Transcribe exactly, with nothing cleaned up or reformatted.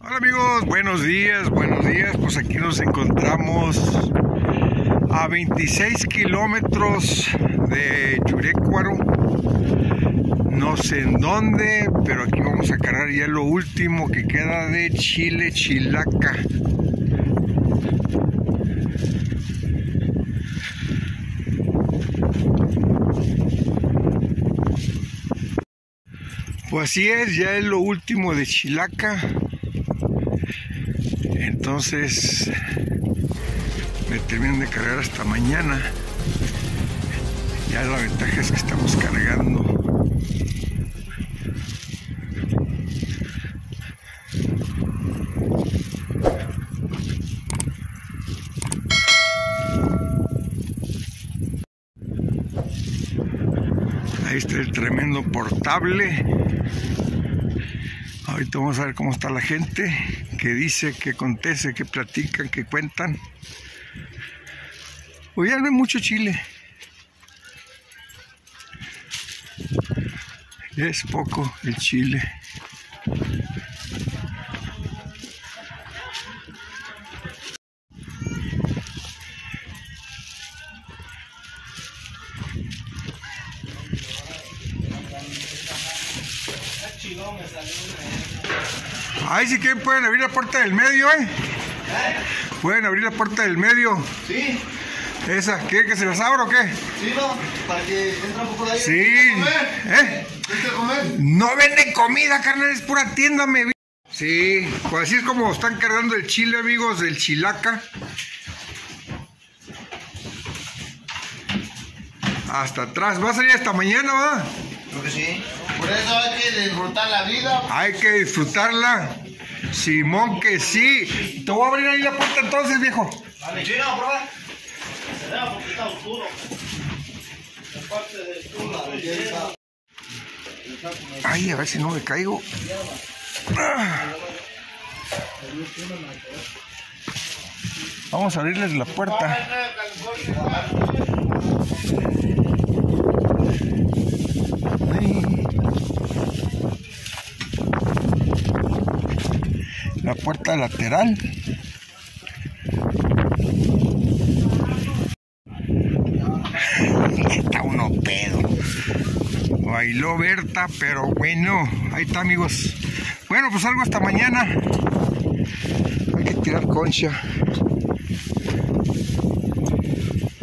Hola amigos, buenos días, buenos días. Pues aquí nos encontramos a veintiséis kilómetros de Churecuaro. No sé en dónde, pero aquí vamos a cargar ya lo último que queda de Chile Chilaca. Pues así es, ya es lo último de Chilaca. Entonces me terminan de cargar hasta mañana. Ya la ventaja es que estamos cargando. Ahí está el tremendo portable. Ahorita vamos a ver cómo está la gente, qué dice, qué acontece, qué platican, qué cuentan. Hoy ya no hay mucho chile. Es poco el chile. Ahí si quieren pueden abrir la puerta del medio, ¿eh? Pueden abrir la puerta del medio. Sí. Esa, ¿quieren que se las abra o qué? Sí, no, para que entre un poco de aire. Sí. ¿Eh? ¿Quieres comer? No venden comida, carnal, es pura tienda, me vi. Sí, pues así es como están cargando el chile, amigos, del Chilaca. Hasta atrás, va a salir hasta mañana, ¿va? Creo que sí. Por eso hay que disfrutar la vida. Hay que disfrutarla. Simón que sí. Te voy a abrir ahí la puerta entonces, viejo. Vale, sí, no, prueba. Se da porque está oscuro. La parte de oscura. Ay, a ver si no me caigo. Ah. Vamos a abrirles la puerta. Ay. La puerta lateral. Está uno pedo. Bailó Berta, pero bueno, ahí está, amigos. Bueno, pues algo hasta mañana. Hay que tirar concha.